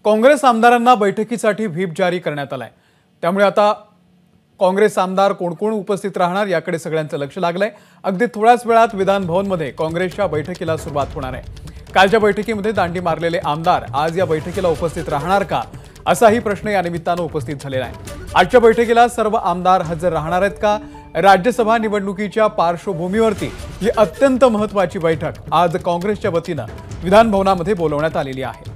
काँग्रेस आमदारांना बैठकीसाठी व्हीप जारी करण्यात आलाय। त्यामुळे आता काँग्रेस आमदार कोण उपस्थित राहणार याकडे सगळ्यांचं लक्ष लागलंय। अगदी थोड्याच वेळात विधान भवनमध्ये काँग्रेसच्या बैठकीला सुरुवात होणार आहे। कालच्या बैठकीमध्ये दांडी मारलेले आमदार आज या बैठकीला उपस्थित राहणार का असाही प्रश्न या निमित्तानं उपस्थित झालेला आहे। आजच्या बैठकीला सर्व आमदार हजर राहणार आहेत का? राज्यसभा निवडणुकीच्या पार्श्वभूमीवरती ही अत्यंत महत्त्वाची बैठक आज काँग्रेसच्या वतीनं विधान भवनामध्ये बोलवण्यात आलेली आहे।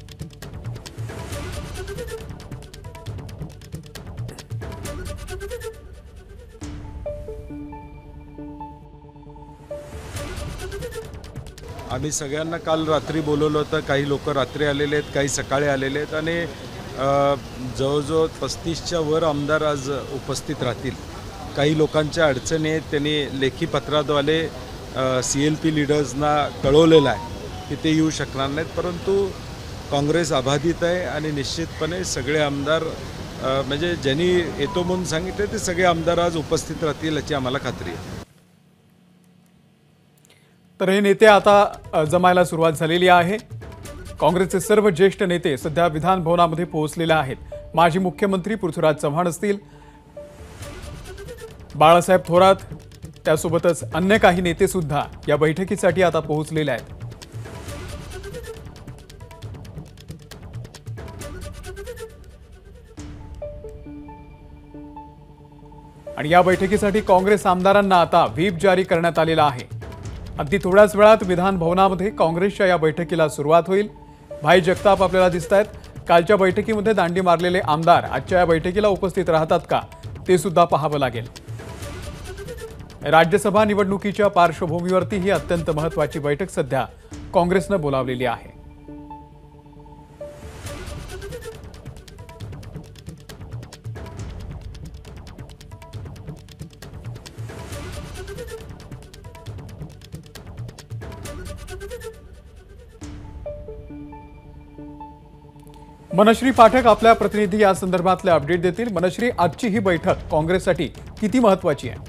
आम्ही सगळ्यांना काल रात्री बोलवलं होतं। काही लोक रात्री आलेले आहेत, काही सकाळी आलेले आहेत आणि जवळजवळ 35च्या वर आमदार आज उपस्थित राहतील। काही लोकांच्या अडचणी आहेत, त्यांनी लेखी पत्राद्वारे CLP लीडर्सना कळवलेलं आहे की ते येऊ शकणार नाहीत, परंतु काँग्रेस अबाधित आहे आणि निश्चितपणे सगळे आमदार म्हणजे ज्यांनी येतो म्हणून सांगितले ते सगळे आमदार आज उपस्थित राहतील याची आम्हाला खात्री आहे। तर हे नेते आता जमायला सुरुवात झालेली आहे। काँग्रेसचे सर्व ज्येष्ठ नेते सध्या विधान भवनामध्ये पोहोचलेले आहेत। माजी मुख्यमंत्री पृथ्वीराज चव्हाण असतील, बाळासाहेब थोरात, त्यासोबतच अन्य काही नेते सुद्धा या बैठकीसाठी आता पोहोचलेले आहेत। आणि या बैठकीसाठी काँग्रेस आमदारांना आता व्हीप जारी करण्यात आलेला आहे। अगदी थोड्याच वेळात विधान भवनामध्ये काँग्रेसच्या या बैठकीला सुरुवात होईल। भाई जगताप आपल्याला दिसतायत। कालच्या बैठकीमध्ये दांडी मारलेले आमदार आजच्या या बैठकीला उपस्थित राहतात का ते सुद्धा पाहावं लागेल। राज्यसभा निवडणुकीच्या पार्श्वभूमीवरती ही अत्यंत महत्त्वाची बैठक सध्या काँग्रेसनं बोलावलेली आहे। मनश्री पाठक आपल्या प्रतिनिधी या संदर्भातले अपडेट देतील। मनश्री, आजची ही बैठक काँग्रेससाठी किती महत्त्वाची आहे?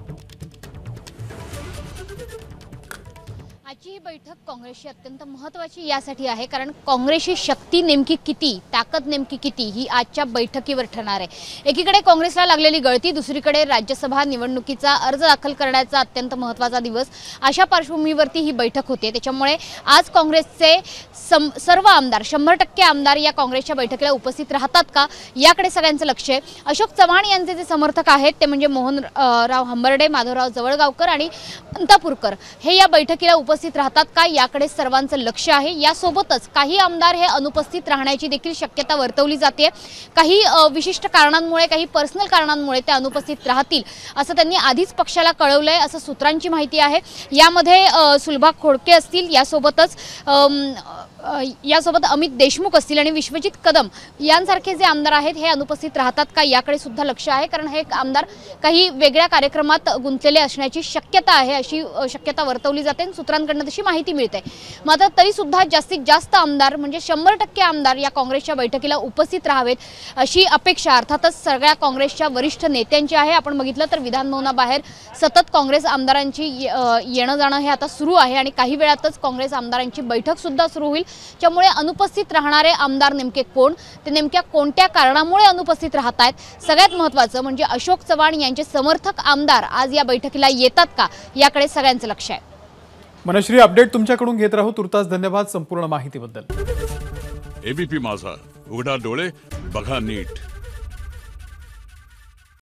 आजची ही बैठक काँग्रेसची अत्यंत महत्त्वाची यासाठी आहे कारण काँग्रेसची शक्ती नेमकी किती, ताकद नेमकी किती ही आजच्या बैठकीवर ठरणार आहे। एकीकडे काँग्रेसला लागलेली गळती, दुसरीकडे राज्यसभा निवडणुकीचा अर्ज दाखल करण्याचा अत्यंत महत्त्वाचा दिवस, अशा पार्श्वभूमीवरती ही बैठक होते। त्याच्यामुळे आज काँग्रेसचे सर्व आमदार 100% आमदार या काँग्रेसच्या बैठकीला उपस्थित राहतात का याकडे सगळ्यांचं लक्ष आहे। अशोक चव्हाण यांचे जे समर्थक आहेत ते म्हणजे मोहनराव हंबर्डे, माधवराव जवळगावकर आणि अंतापूरकर हे या बैठकीला उपस्थित राहतात का याकडे सर्वांचं लक्ष आहे। यासोबतच काही आमदार हे अनुपस्थित राहण्याची देखील शक्यता वर्तवली जाते। काही विशिष्ट कारणांमुळे, काही पर्सनल कारणांमुळे ते अनुपस्थित राहतील असं त्यांनी आधीच पक्षाला कळवलंय असं सूत्रांची माहिती आहे। यामध्ये सुलभा खोडके असतील, यासोबत अमित देशमुख असतील आणि विश्वजित कदम यांसारखे जे आमदार आहेत हे अनुपस्थित राहतात का याकडे सुद्धा लक्ष आहे। कारण हे आमदार काही वेगळ्या कार्यक्रमात गुंतलेले असण्याची शक्यता आहे, अशी शक्यता वर्तवली जाते, सूत्रांकडून तशी माहिती मिळते। मात्र तरी सुद्धा जास्तीत जास्त आमदार म्हणजे 100% आमदार या काँग्रेसच्या बैठकीला उपस्थित राहावेत अशी अपेक्षा अर्थातच सगळ्या काँग्रेसच्या वरिष्ठ नेत्यांची आहे। आपण बघितलं तर विधान भवनाबाहेर सतत काँग्रेस आमदारांची येणं जाणं हे आता सुरू आहे आणि काही वेळातच काँग्रेस आमदारांची बैठक सुद्धा सुरू होईल। त्यामुळे अनुपस्थित राहणारे आमदार नेमके कोण, ते नेमक्या कोणत्या कारणामुळे अनुपस्थित राहत आहेत, सगळ्यात महत्त्वाचं म्हणजे अशोक चव्हाण यांचे समर्थक आमदार आज या बैठकीला येतात का याकडे सगळ्यांचं लक्ष आहे। मनश्री, अपडेट तुमच्याकडून घेत राहू। तुर्तास धन्यवाद संपूर्ण माहितीबद्दल। ABP माझा, उघडा डोळे बघा नीट।